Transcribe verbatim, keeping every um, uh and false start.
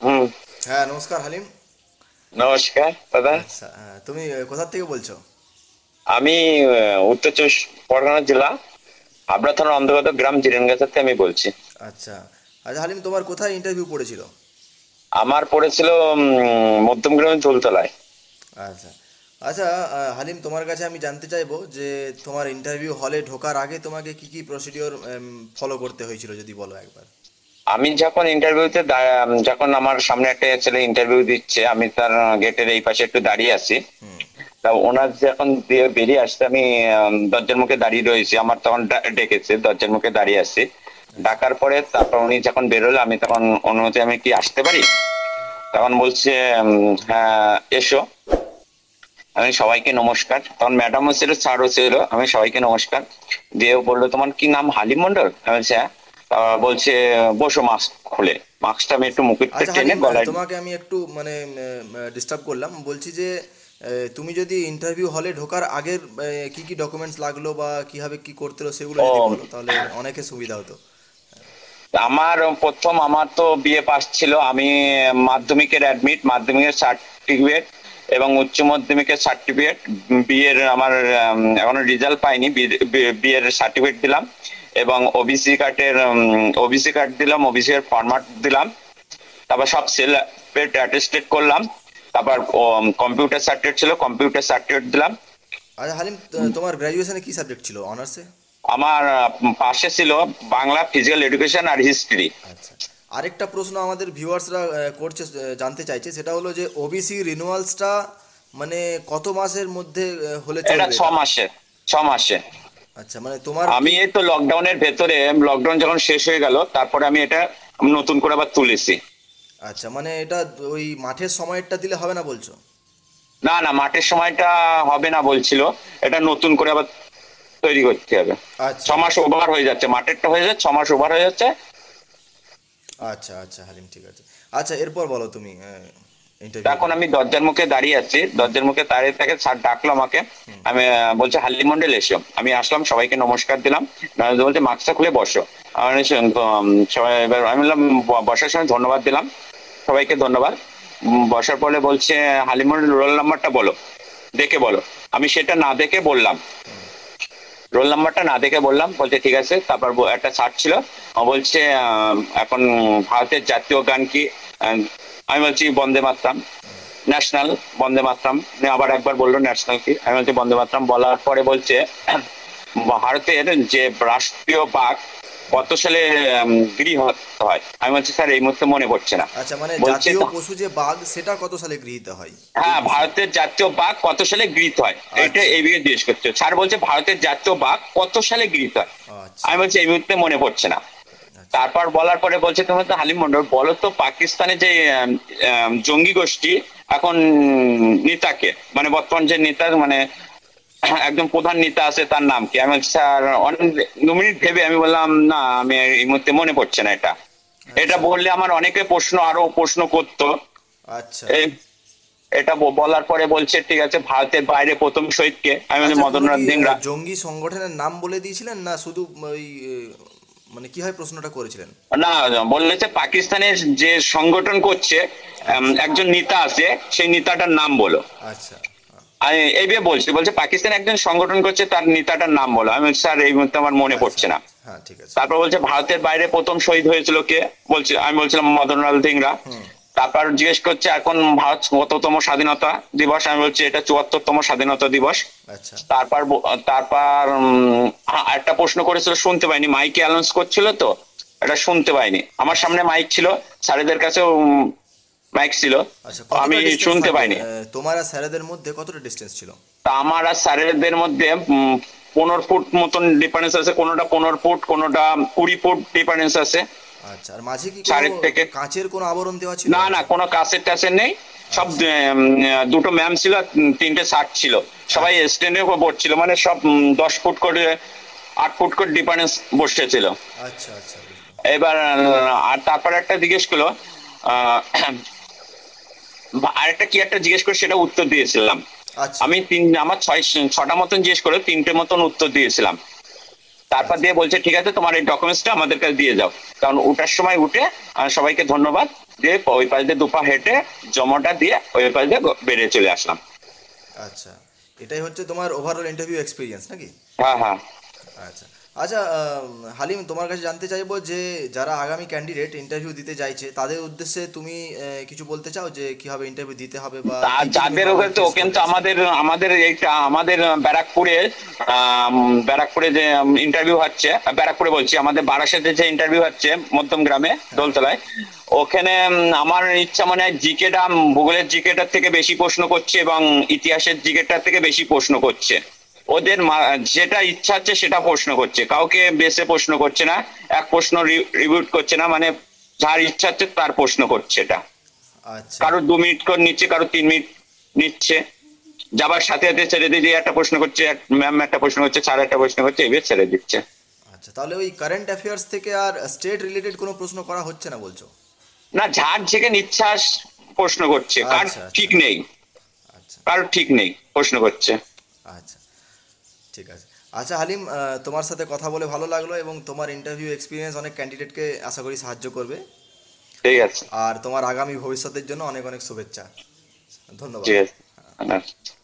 হুম। হ্যাঁ, নমস্কার হালিম। নমস্কার দাদা। আচ্ছা, হ্যাঁ, তুমি আহ, কোথা থেকে বলছো? আমি আহ, উত্তর চব্বিশ পরগনা জেলা হাবড়া থানার অন্তর্গত গ্রাম জিরেনগাছা থেকে আমি বলছি। আচ্ছা। আচ্ছা হালিম, তোমার কোথায় ইন্টারভিউ পড়েছিল? আমার পড়েছিল মধ্যমগ্রামের ধুলতলায়। আচ্ছা। আচ্ছা, আহ, হালিম, তোমার কাছে আমি জানতে চাইবো যে তোমার ইন্টারভিউ হলে ঢোকার আগে তোমাকে কি কি প্রসিডিওর ফলো করতে হয়েছিল, যদি বলো একবার। আমি যখন ইন্টারভিউতে যখন আমার সামনে একটা ছেলে ইন্টারভিউ দিচ্ছে, আমি তার গেটের এই পাশে একটু দাঁড়িয়ে আছি। হুম। তা ওনার যখন দিয়ে বেরিয়ে আসছে, আমি আম, দরজার মুখে দাঁড়িয়ে রয়েছি। আমার তখন ডা- ডেকেছে, দরজার মুখে দাঁড়িয়ে আছি। আচ্ছা। ডাকার পরে তারপর উনি যখন বেরোলো, আমি তখন অনুমতি, আমি কি আসতে পারি? তখন বলছে উম, হ্যাঁ, এসো। আমি সবাইকে নমস্কার, তখন ম্যাডামও ছিল, স্যারও ছিল, আমি সবাইকে নমস্কার দিয়ে বললো, তোমার কি নাম হালিম মন্ডল? আমি বলছি, হ্যাঁ। তা বলছে, বসো, মাস্ক খুলে। মাস্কটা আমি একটু মুকুটটা আচ্ছা টেনে হালিম, আহ, গলায়। তোমাকে আমি একটু মানে ডিস্টার্ব করলাম, বলছি যে আহ, তুমি যদি ইন্টারভিউ হলে ঢোকার আগের আহ, কি কি ডকুমেন্টস লাগলো বা কিভাবে কি করতে হলো সেগুলো যদি ও, বলো তাহলে অনেকে সুবিধা হতো। আমার প্রথম, আমার তো বিএ পাস ছিল। আমি হ্যাঁ। মাধ্যমিকের অ্যাডমিট, মাধ্যমিকের সার্টিফিকেট এবং উচ্চ মাধ্যমিকের সার্টিফিকেট, বিএর আমার উম, এখনো রেজাল্ট পাইনি, বিএর সার্টিফিকেট দিলাম এবং ওবিসি কার্ডের ওবিসি কার্ড দিলাম, ওবিসি এর ফরম্যাট দিলাম। তারপর সব সেল অ্যাটেস্টেড করলাম। তারপর কম্পিউটার সার্টিফিকেট ছিল, কম্পিউটার সার্টিফিকেট দিলাম। আচ্ছা হালিম, আহ, তোমার গ্র্যাজুয়েশনে কি সাবজেক্ট ছিল, অনার্সে? আমার আহ, পাশে ছিল বাংলা, ফিজিক্যাল এডুকেশন আর হিস্ট্রি। আচ্ছা। আরেকটা প্রশ্ন আমাদের ভিউয়ার্সরা করছে, আহ, জানতে চাইছে, সেটা হলো যে ওবিসি রিনিউয়ালসটা মানে কত মাসের মধ্যে আহ, হলে এটা চলবে ছ এটা? মাসে ছ মাসে। আচ্ছা, মানে তোমার আমি কি? এই তো লকডাউনের ভেতরে, লকডাউন যখন শেষ হয়ে গেল, তারপরে আমি এটা নতুন করে আবার তুলেছি। আচ্ছা, মানে এটা ওই মাঠের সময়টা দিলে হবে না বলছো? না না, মাঠের সময়টা হবে না বলছিল, এটা নতুন করে আবার তৈরি করতে হবে। ছ আচ্ছা মাস আচ্ছা। ওভার হয়ে যাচ্ছে, মাঠেরটা হয়ে যাচ্ছে, ছ মাস ওভার হয়ে যাচ্ছে। আচ্ছা আচ্ছা হালিম, ঠিক আছে। আচ্ছা, এরপর বলো তুমি ইন্টারভিউ এখন নিয়ে। আমি দরজার মুখে দাঁড়িয়ে আছি, হুম। দরজার মুখে দাঁড়িয়ে থাকে, স্যার ডাকলো আমাকে। হুম। আমি আহ, বলছে, হাল্লি মন্ডল এসো। আমি আসলাম, সবাইকে নমস্কার দিলাম। নরেন্দ্র বলছে, মাস্কটা খুলে বসো। আমি বলছি, উম, সবাই, এবার আমি বললাম, ব- বসার সময় ধন্যবাদ দিলাম, সবাইকে ধন্যবাদ। উম, বসার পরে বলছে, হালিম মন্ডল রোল নাম্বারটা বলো, দেখে বলো। আমি সেটা না দেখে বললাম, হুম। রোল নাম্বারটা না দেখে বললাম। বলছে ঠিক আছে। তারপর ব- একটা শার্ট ছিল, ও বলছে, আহ, এখন ভারতের জাতীয় গান কি? আহ, আমি বলছি, বন্দে মাতরম, ন্যাশনাল, বন্দে মাতরম। উনি আবার একবার বললো, ন্যাশনাল কি? আমি বলছি, বন্দে মাতরম। বলার পরে বলছে, ভারতের যে রাষ্ট্রীয় বাঘ হুম। কত সালে উম, গৃহীত হয়? আমি বলছি, স্যার এই মুহূর্তে মনে পড়ছে না। আচ্ছা, মানে বলছে, জাতীয় পশু যে বাঘ সেটা কত সালে গৃহীত হয়, এই হ্যাঁ, প্রশ্ন? ভারতের জাতীয় বাঘ কত সালে গৃহীত হয়, এটা আচ্ছা এই বিষয়ে জিজ্ঞেস করছে। স্যার বলছে, ভারতের জাতীয় বাঘ কত সালে গৃহীত হয়? আচ্ছা আমি বলছি, এই মুহূর্তে মনে পড়ছে না। আচ্ছা। তারপর বলার পরে বলছে, তুমি তো হালিম মন্ডল, বলো তো পাকিস্তানে যে আম, আম, জঙ্গি গোষ্ঠী এখন নেতাকে, মানে বর্তমান যে নেতা, মানে একজন প্রধান নেতা আছে, তার নাম কি? আমি বলছি, স্যার অনেক দু মিনিট ভেবে আমি বললাম, না, আমি এই মুহূর্তে মনে পড়ছে না এটা। এটা আচ্ছা বললে আমার অনেকে প্রশ্ন, আরো প্রশ্ন করতো। আচ্ছা এই এটা ব- বলার পরে বলছে, ঠিক আছে, ভারতের বাইরে প্রথম শহীদ কে? আমি বলছি, আচ্ছা, কোনো মদনলাল কি আহ, ধিংরা। জঙ্গি সংগঠনের নাম বলে দিয়েছিলেন না শুধু ওই আহ, মানে কিভাবে প্রশ্নটা করেছিলেন? না, বললেছে পাকিস্তানের যে সংগঠন করছে, আম, আচ্ছা একজন নেতা আছে, সেই নেতাটার নাম বলো। আচ্ছা। হ্যাঁ। আমি এইভাবে বলছি, বলছে পাকিস্তান একজন সংগঠন করছে, তার নেতাটার নাম বলো। আমি বলছি, স্যার এই মুহূর্তে আমার মনে আচ্ছা পড়ছে না। আচ্ছা, হ্যাঁ, ঠিক আছে। তারপর বলছে, ভারতের বাইরে প্রথম শহীদ হয়েছিল কে? বলছি, আমি বলছিলাম মদনলাল ধিংরা। হুম। তারপর জিজ্ঞেস করছে, এখন ভারত কততম স্বাধীনতা দিবস? আমি বলছি, এটা চুয়াত্তরতম স্বাধীনতা দিবস। আচ্ছা তারপর ব- তারপর উম, হ্যাঁ, একটা প্রশ্ন করেছিল, শুনতে পাইনি, মাইকে অ্যানাউন্স করছিল তো, এটা শুনতে পাইনি। আমার আচ্ছা সামনে মাইক ছিল, স্যারেদের কাছেও মাইক ছিল, আচ্ছা। আমি কতটা ডিস্টেন্স শুনতে থাকবে পাইনি। আহ, তোমার আর স্যারেদের মধ্যে কতটা ডিস্টেন্স ছিল? তা আমার আর স্যারেদের মধ্যে উম, পনেরো ফুট মতন ডিফারেন্স আছে, কোনোটা পনেরো ফুট, কোনোটা কুড়ি ফুট ডিফারেন্স আছে আচ্ছা, আর মাঝে কি কোনো স্যারের থেকে। কাঁচের কোনো আবরণ দেওয়া ছিল না না, মাঝে? কোনো কাসের টাসের নেই। সব আচ্ছা উম, দুটো ম্যাম ছিল, আর তিনটে স্যার ছিল। সবাই আচ্ছা স্ট্যান্ডের উপর বসছিল, মানে সব উম, দশ ফুট করে, আট ফুট করে ডিফারেন্স বসেছিল। আচ্ছা আচ্ছা, বুঝলাম। এবার আহ, আর তারপর একটা জিজ্ঞেস করলো, আহ, আরেকটা কি একটা জিজ্ঞেস করে, সেটা উত্তর দিয়েছিলাম। আচ্ছা আমি তিন, আমার ছয় ছটা মতন জিজ্ঞেস করে তিনটে মতন উত্তর দিয়েছিলাম। তারপর আচ্ছা দিয়ে বলছে ঠিক আছে তোমার এই ডকুমেন্টসটা আমাদের কাছে দিয়ে যাও। কারণ ওঠার সময় উঠে আহ, সবাইকে ধন্যবাদ দিয়ে ওই পাশ দিয়ে দুপা হেঁটে জমাটা দিয়ে ওই পাশ দিয়ে গ- বেরিয়ে চলে আসলাম। আচ্ছা, এটাই হচ্ছে তোমার ওভারঅল ইন্টারভিউ এক্সপিরিয়েন্স নাকি? হ্যাঁ হ্যাঁ। আচ্ছা আচ্ছা, আম, হালিম তোমার কাছে জানতে চাইবো যে যারা আগামী ক্যান্ডিডেট ইন্টারভিউ দিতে চাইছে তাদের উদ্দেশ্যে তুমি আহ, কিছু বলতে চাও যে কিভাবে ইন্টারভিউ দিতে হবে বা আর কি কি তুমি যাদের প্রবলেম ওখানে তো ফেস কিন্তু করেছো? আমাদের আমাদের এইটা আমাদের ব্যারাকপুরে আম, ব্যারাকপুরে যে ইন্টারভিউ হচ্ছে, ব্যারাকপুরে বলছি আমাদের বারাসাতে যে ইন্টারভিউ হচ্ছে মধ্যম গ্রামে হ্যাঁ। দোলতলায়, ওখানে উম, আমার ইচ্ছা মনে হয় জিকেটা, ভূগোলের জিকেটার থেকে বেশি প্রশ্ন করছে এবং ইতিহাসের জিকেটার থেকে বেশি প্রশ্ন করছে। ওদের মা- যেটা ইচ্ছা হচ্ছে সেটা প্রশ্ন করছে, কাউকে বেসে প্রশ্ন করছে না, এক প্রশ্ন রিপিট করছে না, মানে যার ইচ্ছা হচ্ছে তার প্রশ্ন করছে এটা। আচ্ছা কারো দু মিনিট করে নিচ্ছে, কারো তিন মিনিট নিচ্ছে, যাবার সাথে সাথে ছেড়ে দিয়ে দিয়ে একটা প্রশ্ন করছে, ম্যাম একটা প্রশ্ন করছে, স্যার একটা প্রশ্ন করছে, এবার ছেড়ে দিচ্ছে। আচ্ছা, তাহলে ওই কারেন্ট অ্যাফেয়ার্স থেকে আর স্টেট রিলেটেড কোনো প্রশ্ন করা হচ্ছে না বলছো? না, যার যেখানে ইচ্ছা প্রশ্ন করছে, কার আচ্ছা ঠিক আচ্ছা নেই, আচ্ছা কারো ঠিক নেই, প্রশ্ন করছে। আচ্ছা, ঠিক আছে। আচ্ছা হালিম, আহ, তোমার সাথে কথা বলে ভালো লাগলো এবং তোমার ইন্টারভিউ এক্সপিরিয়েন্স অনেক ক্যান্ডিডেটকে আশা করি সাহায্য করবে। ঠিক আছে। আর তোমার আগামী ভবিষ্যতের জন্য অনেক অনেক শুভেচ্ছা। ধন্যবাদ। ঠিক আছে।